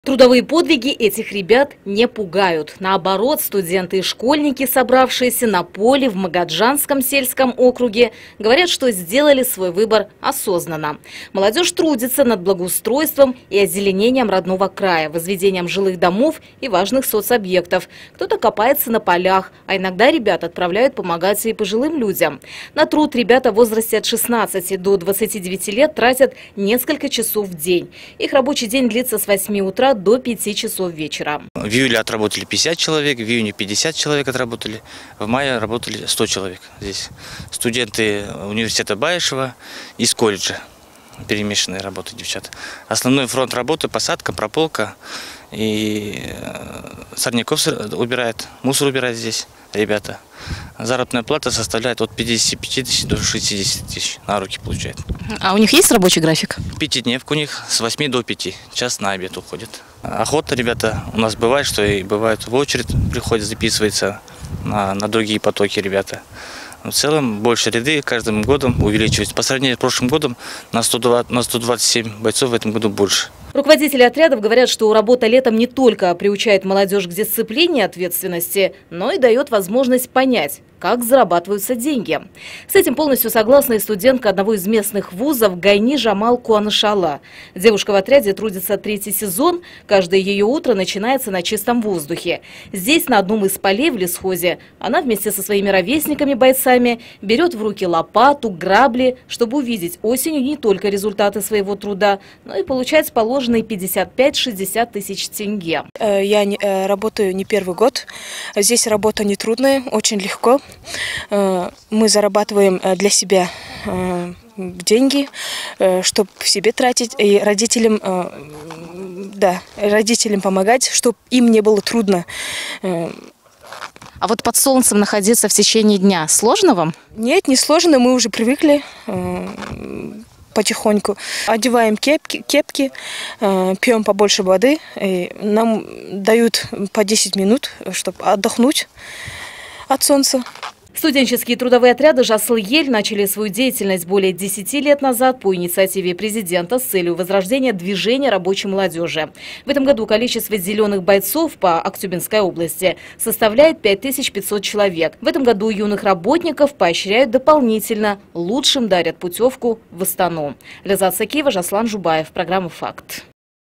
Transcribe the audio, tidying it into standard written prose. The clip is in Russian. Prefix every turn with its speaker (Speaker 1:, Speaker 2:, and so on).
Speaker 1: Трудовые подвиги этих ребят не пугают. Наоборот, студенты и школьники, собравшиеся на поле в Магаджанском сельском округе, говорят, что сделали свой выбор осознанно. Молодежь трудится над благоустройством и озеленением родного края, возведением жилых домов и важных соцобъектов. Кто-то копается на полях, а иногда ребят отправляют помогать и пожилым людям. На труд ребята в возрасте от 16 до 29 лет тратят несколько часов в день. Их рабочий день длится с 8 утра до 5 часов вечера.
Speaker 2: В июле отработали 50 человек, в июне 50 человек отработали, в мае работали 100 человек здесь. Студенты университета Баишева из колледжа, перемешанные работы, девчата. Основной фронт работы – посадка, прополка и сорняков убирает, мусор убирает здесь ребята. Заработная плата составляет от 55 тысяч до 60 тысяч на руки получает.
Speaker 1: А у них есть рабочий график?
Speaker 2: Пятидневка у них с 8 до 5, час на обед уходит. Охота, ребята, у нас бывает, что и бывает в очередь приходят, записывается на другие потоки ребята. Но в целом больше ряды каждым годом увеличиваются. По сравнению с прошлым годом на 127 бойцов в этом году больше.
Speaker 1: Руководители отрядов говорят, что работа летом не только приучает молодежь к дисциплине и ответственности, но и дает возможность понять, как зарабатываются деньги. С этим полностью согласна и студентка одного из местных вузов Гайни Жамал Куанышала. Девушка в отряде трудится 3-й сезон. Каждое ее утро начинается на чистом воздухе. Здесь, на одном из полей в лесхозе, она вместе со своими ровесниками-бойцами берет в руки лопату, грабли, чтобы увидеть осенью не только результаты своего труда, но и получать положенные 55-60 тысяч тенге.
Speaker 3: Я работаю не первый год. Здесь работа не трудная, очень легко. Мы зарабатываем для себя деньги, чтобы себе тратить, и родителям помогать, чтобы им не было трудно.
Speaker 1: А вот под солнцем находиться в течение дня сложно вам?
Speaker 3: Нет, не сложно, мы уже привыкли потихоньку. Одеваем кепки, пьем побольше воды. И нам дают по 10 минут, чтобы отдохнуть от солнца.
Speaker 1: Студенческие трудовые отряды «Жасыл-Ель» начали свою деятельность более 10 лет назад по инициативе президента с целью возрождения движения рабочей молодежи. В этом году количество зеленых бойцов по Актюбинской области составляет 5500 человек. В этом году юных работников поощряют дополнительно. Лучшим дарят путевку в Астану. Лязат Сакиева, Жаслан Жубаев. Программа «Факт».